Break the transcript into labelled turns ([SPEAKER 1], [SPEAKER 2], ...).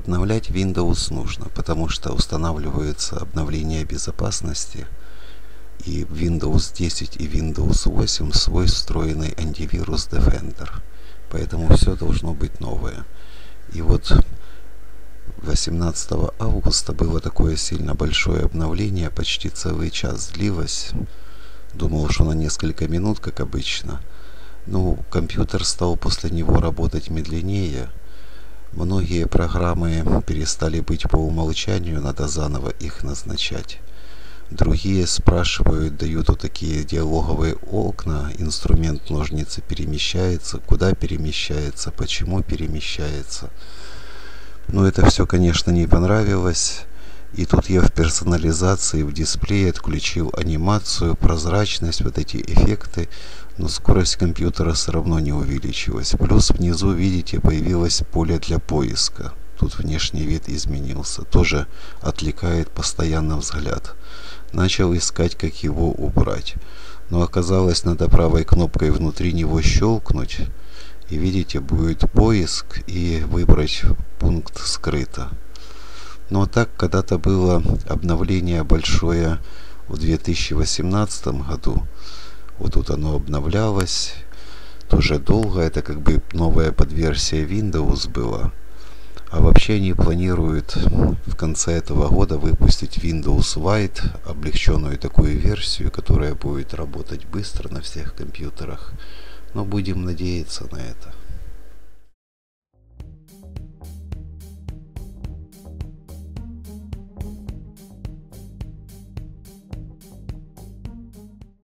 [SPEAKER 1] Обновлять Windows нужно, потому что устанавливаются обновления безопасности, и в Windows 10 и Windows 8 свой встроенный антивирус Defender. Поэтому все должно быть новое. И вот 18 августа было такое сильно большое обновление, почти целый час длилось. Думал, что на несколько минут, как обычно. Но компьютер стал после него работать медленнее. Многие программы перестали быть по умолчанию, надо заново их назначать. Другие спрашивают, дают вот такие диалоговые окна, инструмент ножницы перемещается, куда перемещается, почему перемещается. Но это все, конечно, не понравилось. И тут я в персонализации в дисплее отключил анимацию, прозрачность, вот эти эффекты, но скорость компьютера все равно не увеличилась. Плюс внизу, видите, появилось поле для поиска. Тут внешний вид изменился. Тоже отвлекает постоянно взгляд. Начал искать, как его убрать. Но оказалось, надо правой кнопкой внутри него щелкнуть. И видите, будет поиск и выбрать пункт «Скрыто». Но так когда-то было обновление большое в 2018 году. Вот тут оно обновлялось. Тоже долго. Это как бы новая подверсия Windows была. А вообще они планируют в конце этого года выпустить Windows Lite, облегченную такую версию, которая будет работать быстро на всех компьютерах. Но будем надеяться на это.